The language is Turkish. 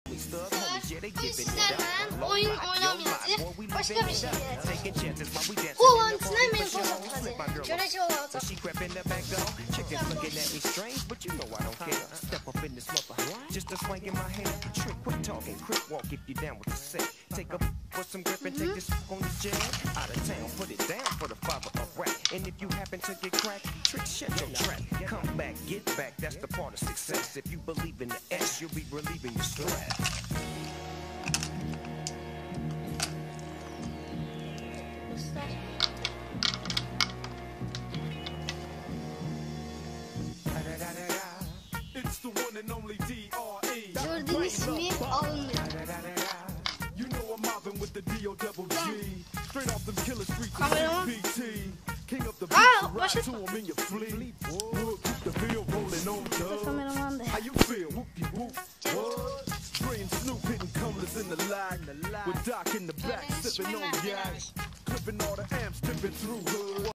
Sizlerle oyun oynamayacağız. Başka bir şey diyeceğiz. Kullanıcısına mentoz atacağız. Görece olarak. And if you happen to get cracked, trick shut your trap. Come back, get back, that's the part of success. If you believe in the S, you'll be relieving your stress. It's the one and only D.R.E. Gördüğünüz ismi alınmıyor. You know I'm mobbing with the D.O.G. Straight off them killer streets of Kameraman. PT. King of the Aa, beats, ride başa... to him in your fleet. Keep the bill rolling on dub. Kameraman da. How you feel? Whoop-de-whoop. What? Spraying Snoop, hitting colors in the lag. With Doc in the back, sipping on yak. Clipping all the amps, tipping through hood.